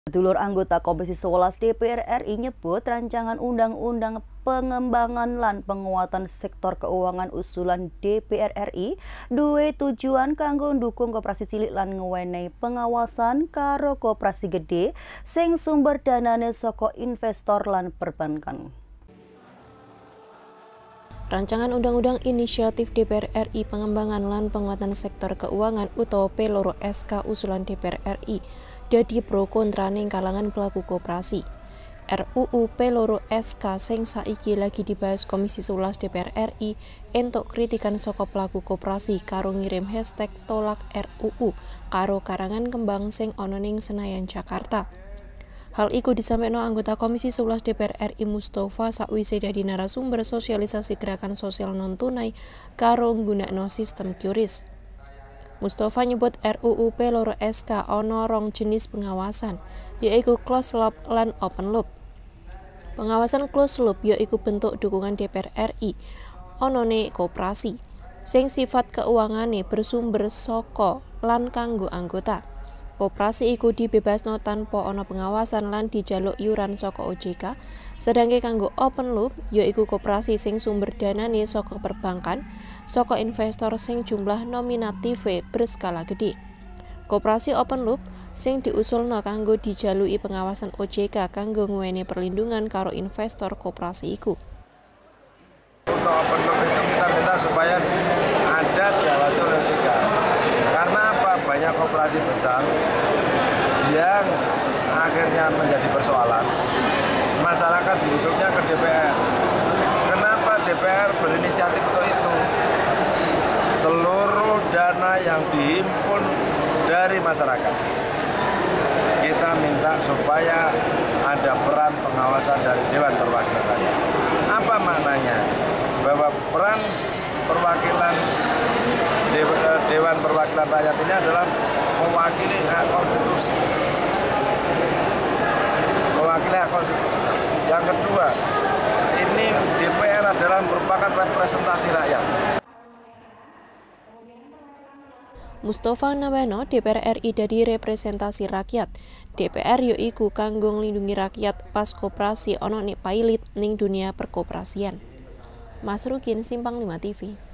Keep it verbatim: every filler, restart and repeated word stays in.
Dulur anggota Komisi sebelas D P R R I nyebut rancangan undang-undang pengembangan lan penguatan sektor keuangan usulan D P R R I duwe tujuan kanggo ndukung koperasi cilik lan ngewenehi pengawasan karo koperasi gede sing sumber danane saka investor lan perbankan. Rancangan Undang-Undang Inisiatif D P R R I Pengembangan lan Penguatan Sektor Keuangan utawa P loro S K usulan D P R R I dadi pro kontra ning kalangan pelaku koperasi. R U U P loro S K sing saiki lagi dibahas Komisi sebelas D P R R I entuk kritikan saka pelaku koperasi karo ngirim hashtag tolak R U U karo karangan kembang sing ana ning Senayan Jakarta. Hal iku disampaikan anggota Komisi sebelas D P R R I Mustofa sakwise dadi narasumber sosialisasi gerakan sosial non tunai karo nggunakno sistem QRIS. Mustofa nyebut R U U P loro S K ana rong jenis pengawasan, yaitu closed loop lan open loop. Pengawasan closed loop yaiku bentuk dukungan D P R R I onone koperasi, sing sifat keuangane bersumber saka lan kanggo anggota. Koperasi iku dibebasno tanpa ana pengawasan lan dijaluk iuran saka O J K, sedangke kanggo open loop yaiku koperasi sing sumber danane saka perbankan, saka investor sing jumlah nominative berskala gede. Koperasi open loop sing diusulno kanggo dijaluki pengawasan O J K kanggo ngeweni perlindungan karo investor koperasi iku. Untuk open loop itu kita minta supaya ada diawasi oleh O J K. Karena apa? Banyak koperasi besar yang akhirnya menjadi persoalan. Masyarakat bentuknya ke D P R. Kenapa D P R berinisiatif untuk itu? Seluruh dana yang dihimpun dari masyarakat, kita minta supaya ada peran pengawasan dari Dewan Perwakilan Rakyat. Apa maknanya? Bahwa peran perwakilan Dewan Perwakilan Rakyat ini adalah mewakili hak konstitusi. Mewakili hak konstitusi. Yang kedua, ini D P R adalah merupakan representasi rakyat. Mustofa nambahno D P R R I dadi representasi rakyat. D P R yaiku kanggo nglindungi rakyat pas koperasi ana nek pailit ning dunia perkoperasian. Mas Rukin, Simpang lima T V.